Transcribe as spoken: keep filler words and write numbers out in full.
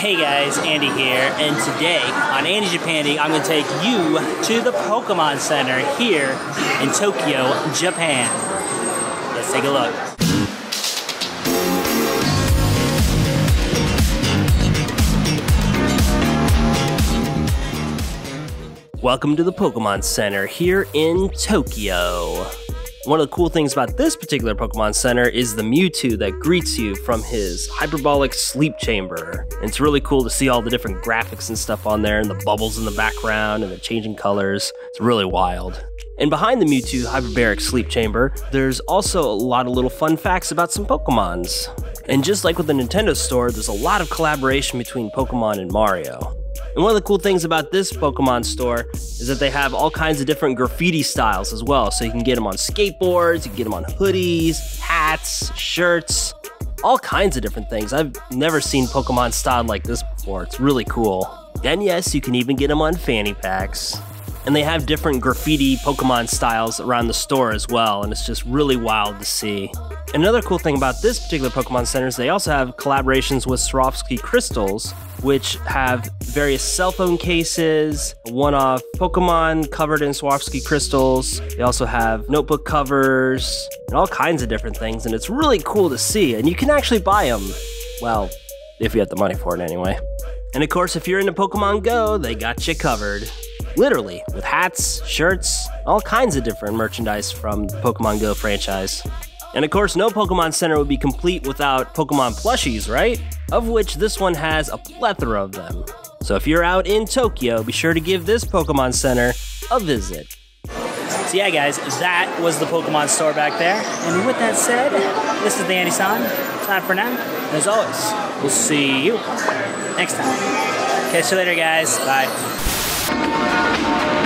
Hey guys, Andy here, and today on Andy Japandy, I'm going to take you to the Pokemon Center here in Tokyo, Japan. Let's take a look. Welcome to the Pokemon Center here in Tokyo. One of the cool things about this particular Pokemon Center is the Mewtwo that greets you from his hyperbolic sleep chamber. And it's really cool to see all the different graphics and stuff on there, and the bubbles in the background and the changing colors. It's really wild. And behind the Mewtwo hyperbaric sleep chamber, there's also a lot of little fun facts about some Pokemons. And just like with the Nintendo store, there's a lot of collaboration between Pokemon and Mario. And one of the cool things about this Pokemon store is that they have all kinds of different graffiti styles as well. So you can get them on skateboards, you can get them on hoodies, hats, shirts, all kinds of different things. I've never seen Pokemon styled like this before. It's really cool. And yes, you can even get them on fanny packs. And they have different graffiti Pokemon styles around the store as well, and it's just really wild to see. And another cool thing about this particular Pokemon Center is they also have collaborations with Swarovski crystals, which have various cell phone cases, one-off Pokemon covered in Swarovski crystals. They also have notebook covers, and all kinds of different things, and it's really cool to see, and you can actually buy them. Well, if you have the money for it anyway. And of course, if you're into Pokemon Go, they got you covered. Literally, with hats, shirts, all kinds of different merchandise from the Pokemon Go franchise. And of course, no Pokemon Center would be complete without Pokemon plushies, right? Of which this one has a plethora of them. So if you're out in Tokyo, be sure to give this Pokemon Center a visit. So yeah guys, that was the Pokemon store back there. And with that said, this is the Andy-san. Time for now. As always, we'll see you next time. Catch you later guys, bye.